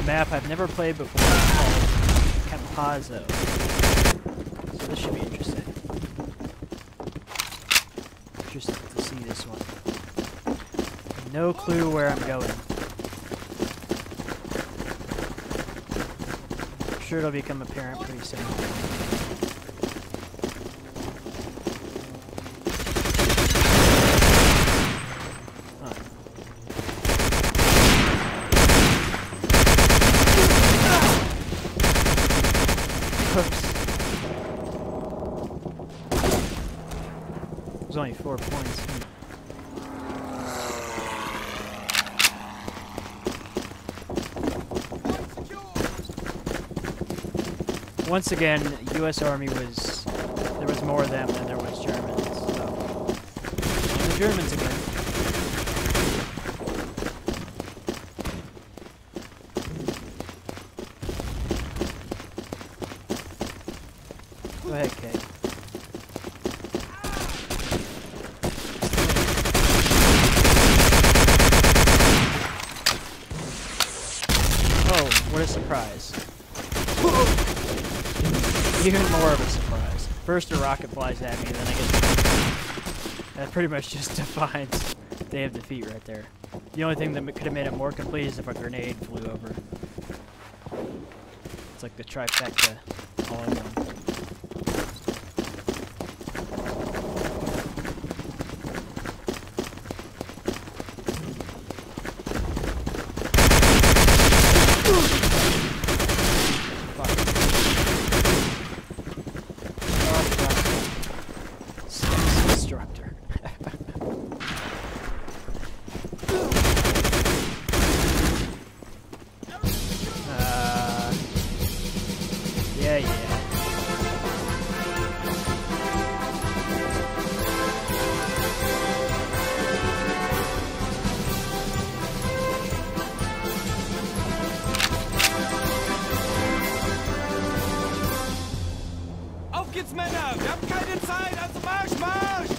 map I've never played before called Campazzo. So this should be interesting. Interesting to see this one. No clue where I'm going. I'm sure it'll become apparent pretty soon. There's only 4 points. Once again, U.S. Army was, there was more of them than there was Germans, so. The Germans again. Go ahead, Kate. What a surprise. Even more of a surprise. First a rocket flies at me, and then I get... That pretty much just defines Day of Defeat right there. The only thing that could have made it more complete is if a grenade flew over. It's like the trifecta all in one. Auf geht's, Männer! Wir haben keine Zeit, also Marsch, Marsch!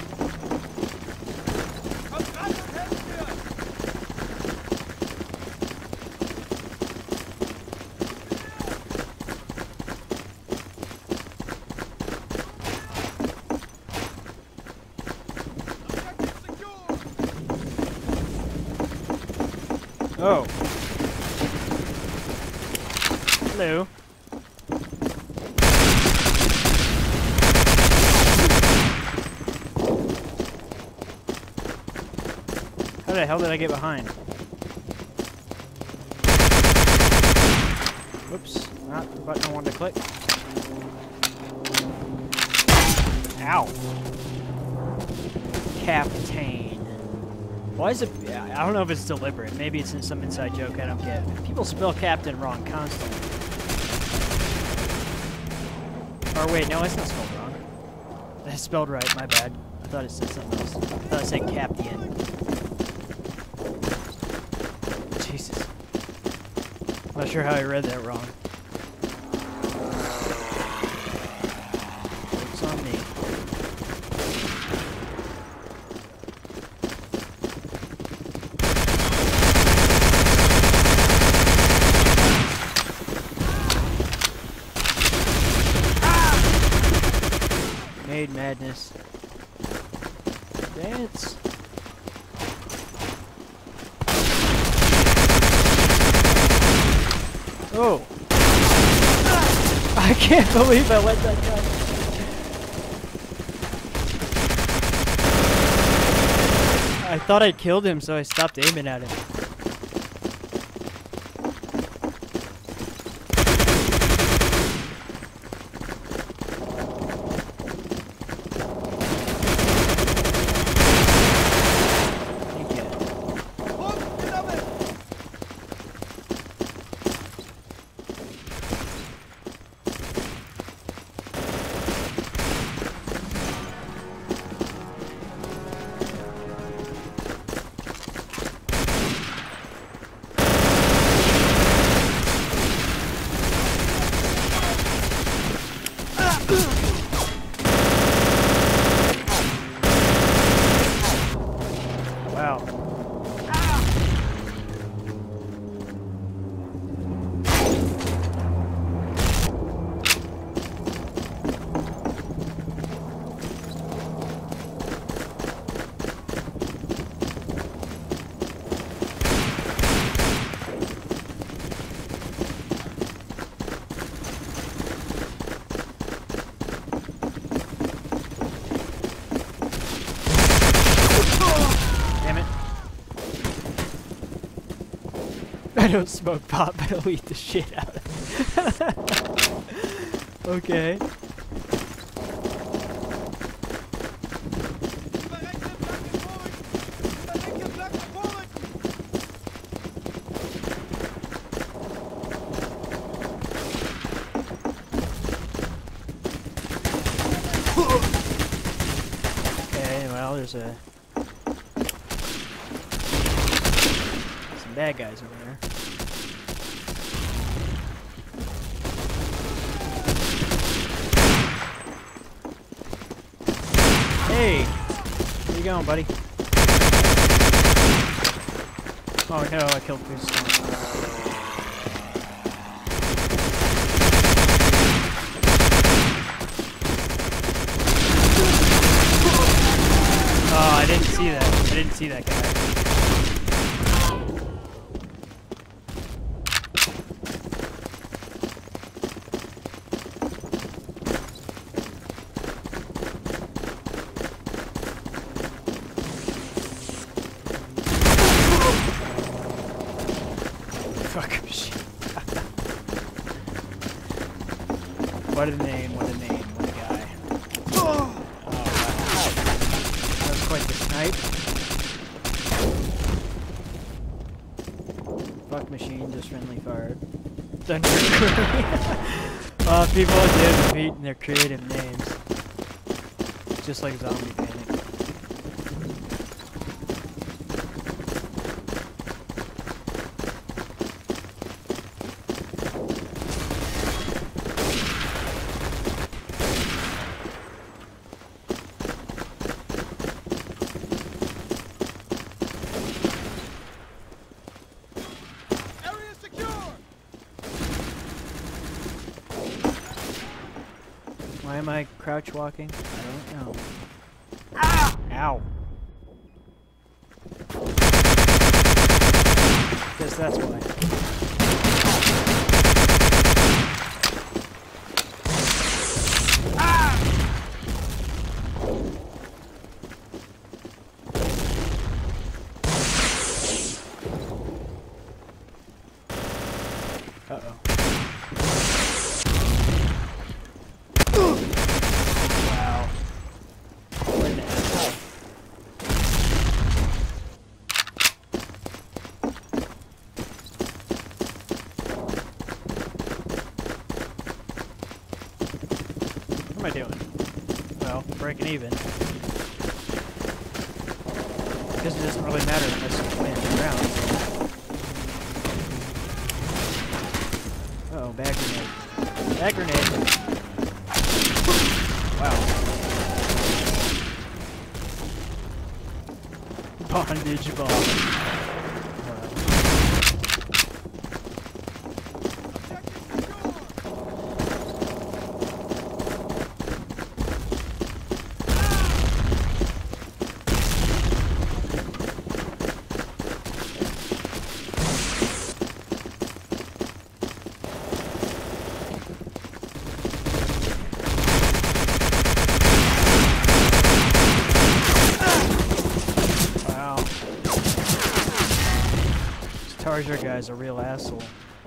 Kommt ran und helft mir! Oh. Hello. How the hell did I get behind? Whoops, not the button I wanted to click. Ow. Captain. Why is it... I don't know if it's deliberate. Maybe it's in some inside joke I don't get. People spell Captain wrong constantly. Or wait, no, it's not spelled wrong. It's spelled right, my bad. I thought it said something else. I thought it said Captain. Jesus. I'm not sure how I read that wrong. It's on me. Made madness. Dance. Oh! I can't believe I let that go. I thought I'd killed him, so I stopped aiming at him. don't smoke pot, but I'll eat the shit out of it. Okay. Okay, well, there's some bad guys over there. Hey! Where you going, buddy? Oh no, I killed Chris. Oh, I didn't see that. I didn't see that guy. Fuck machine. What a name, what a name, what a guy. Oh, wow. That was quite the snipe. Fuck machine, just friendly fired. Thunder people did meet in their creative names. Just like Zombie Panic. Why am I crouch walking? I don't know. Ah! Ow. Guess that's why. Ah! Uh-oh. Wow. What the hell? What am I doing? Well, breaking even. Because it doesn't really matter unless you win the round. Uh-oh, bag grenade. Bag grenade. Wow. Bondage bomb. Wow. Tarjar guy's a real asshole.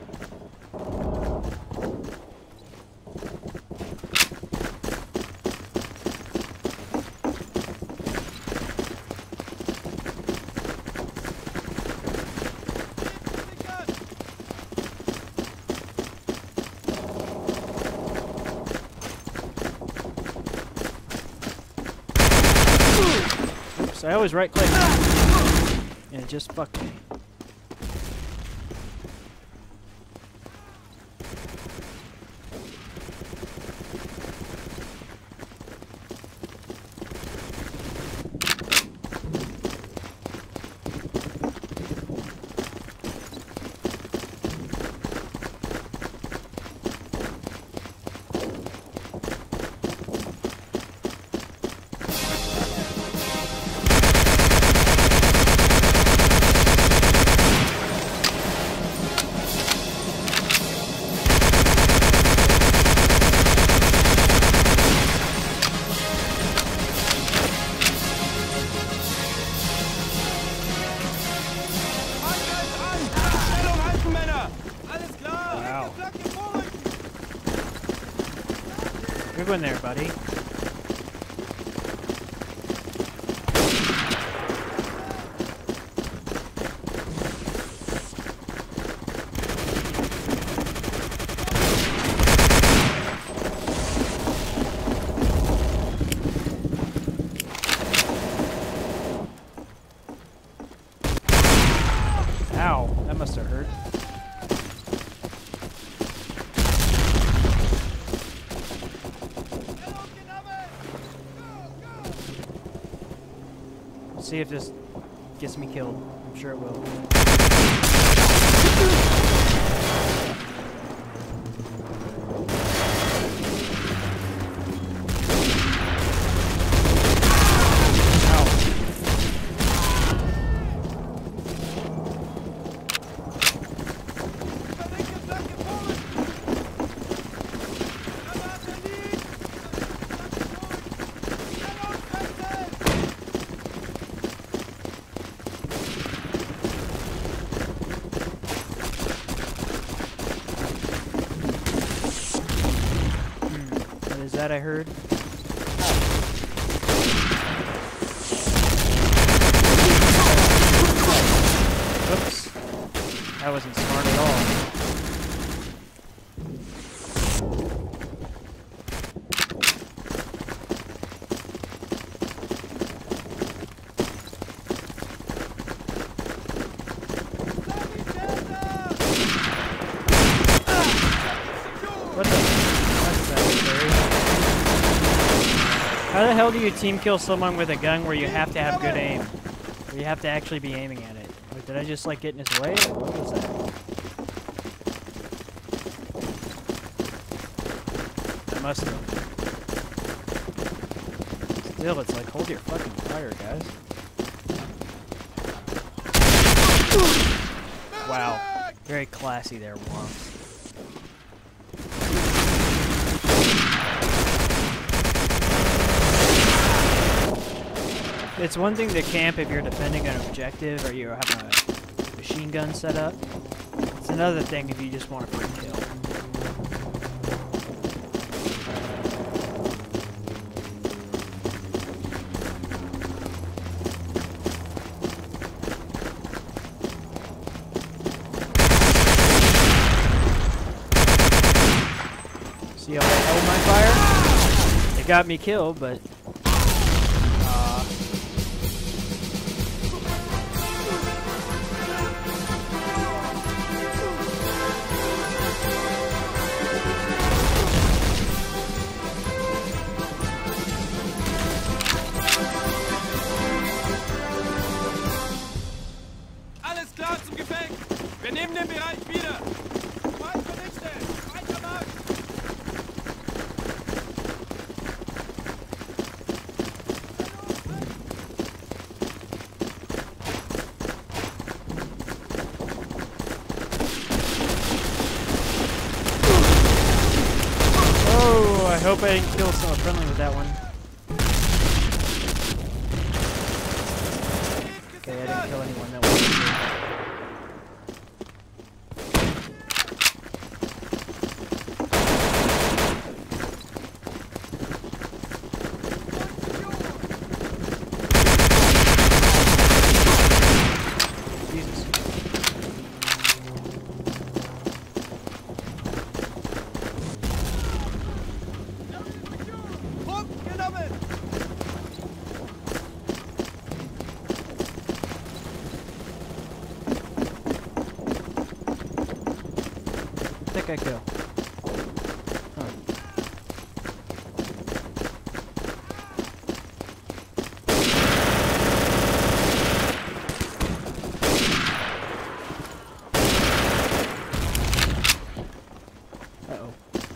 Oops, I always right click. And it just fucked me. Good one there, buddy. Ow, that must have hurt. Let's see if this gets me killed. I'm sure it will. That I heard. Oops. That wasn't smart at all. What the? That's scary. How the hell do you team kill someone with a gun where you have to have good aim? Where you have to actually be aiming at it? Like, did I just like get in his way? Or what was that? I must have. Still, it's like, hold your fucking fire, guys. Wow. Very classy there, Womps. It's one thing to camp if you're defending an objective or you're having a machine gun set up. It's another thing if you just want a free kill. See how I held my fire? It got me killed, but Wir nehmen den Bereich wieder! Feind vernichtet! Weiter Marsch! oh, I hope I didn't kill someone friendly with that one. Okay, I didn't kill anyone that was. I think I kill. Huh. Uh-oh.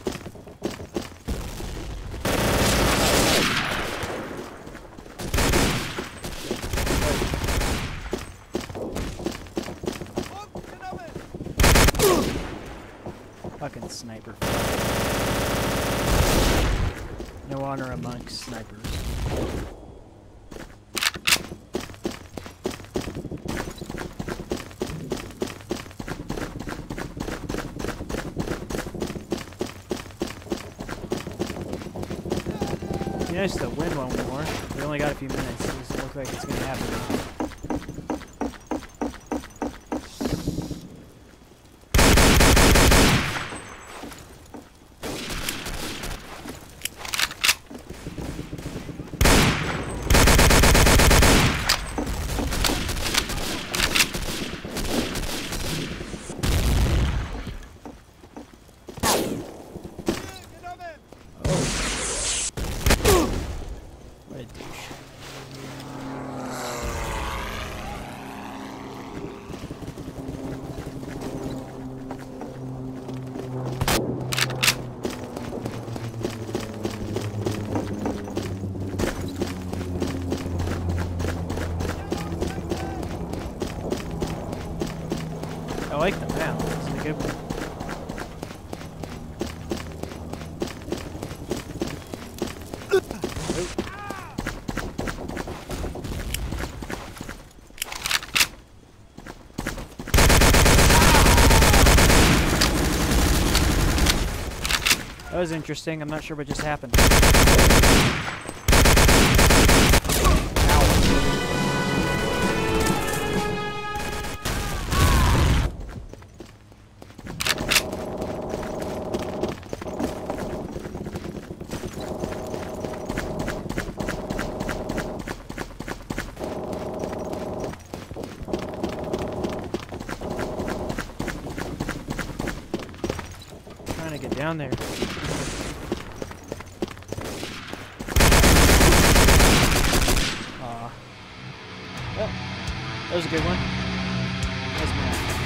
Fucking sniper. No honor amongst snipers. nice to win one more. We only got a few minutes. It doesn't look like it's gonna happen. What a douche. I like the map. It's a good one. That was interesting. I'm not sure what just happened. Trying to get down there. Well, that was a good one. Nice map.